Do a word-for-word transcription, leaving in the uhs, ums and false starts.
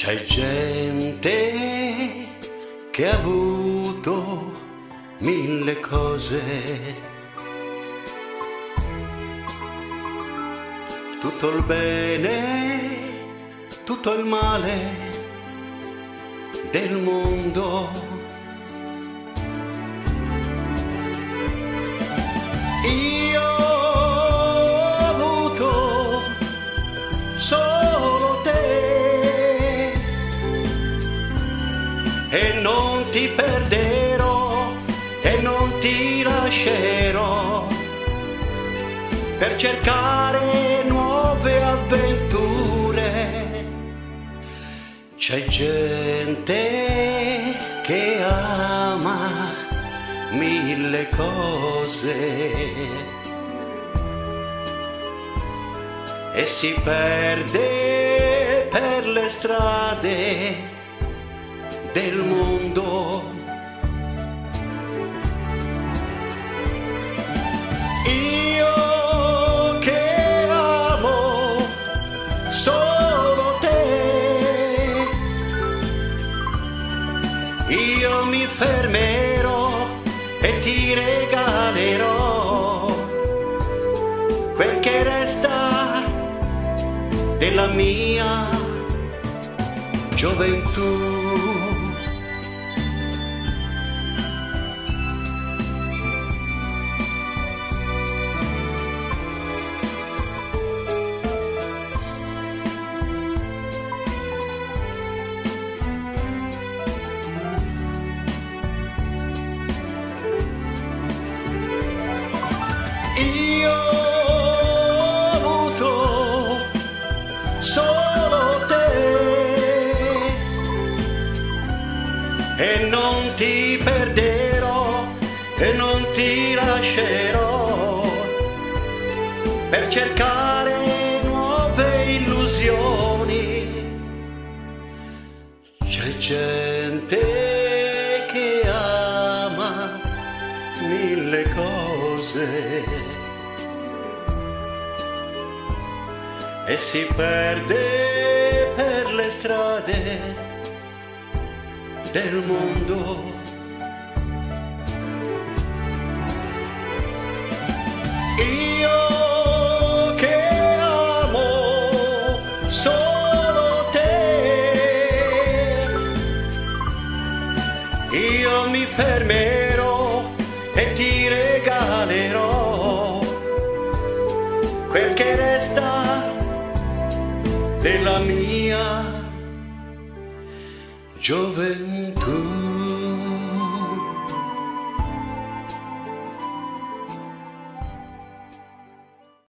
C'è gente che ha avuto mille cose, tutto il bene, tutto il male del mondo. Io ho avuto solo te e non ti perderò e non ti lascerò per cercare nuove avventure. C'è gente che ama mille cose e si perde per le strade del mondo. Io che amo solo te, io mi fermerò e ti regalerò quel che resta della mia gioventù. Io ho avuto solo te e non ti perderò e non ti lascerò per cercare nuove illusioni. C'è gente che ama mille cose e si perde per le strade del mondo. Io che amo solo te, io mi fermerò e ti regalerò quel che resta della mia gioventù.